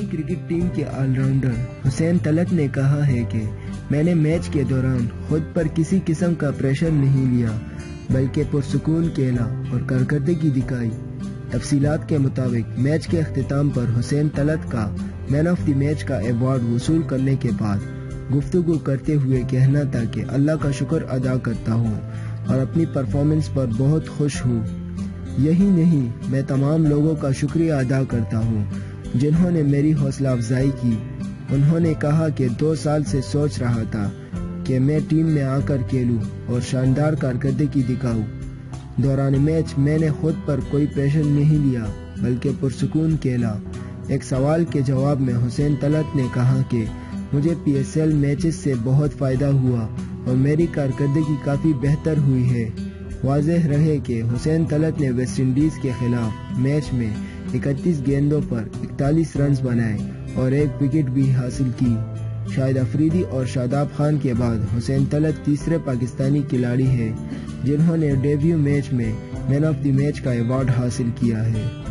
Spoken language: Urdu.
کرکٹ ٹیم کے آل راؤنڈر حسین طلعت نے کہا ہے کہ میں نے میچ کے دوران خود پر کسی قسم کا پریشر نہیں لیا بلکہ پرسکون کھیلا اور کارکردگی دکھائی۔ تفصیلات کے مطابق میچ کے اختتام پر حسین طلعت کا مین آف دی میچ کا ایوارڈ وصول کرنے کے بعد گفتگو کرتے ہوئے کہنا تھا کہ اللہ کا شکر ادا کرتا ہوں اور اپنی پرفارمنس پر بہت خوش ہوں۔ یہی نہیں، میں تمام لوگوں کا شکریہ ادا کرتا ہوں جنہوں نے میری حوصلہ افزائی کی۔ انہوں نے کہا کہ 2 سال سے سوچ رہا تھا کہ میں ٹیم میں آ کر کھیلوں اور شاندار کارکردگی دکھاؤں۔ دوران میچ میں نے خود پر کوئی پریشر نہیں لیا بلکہ پرسکون کھیلا۔ ایک سوال کے جواب میں حسین طلعت نے کہا کہ مجھے PSL میچز سے بہت فائدہ ہوا اور میری کارکردگی کافی بہتر ہوئی ہے۔ واضح رہے کہ حسین طلعت نے ویسٹ انڈیز کے خلاف میچ میں 31 گیندوں پر 41 رنز بنائے اور 1 وکٹ بھی حاصل کی۔ شاہد افریدی اور شاداب خان کے بعد حسین طلعت تیسرے پاکستانی کھلاڑی ہیں جنہوں نے ڈیبیو میچ میں مین آف دی میچ کا ایوارڈ حاصل کیا ہے۔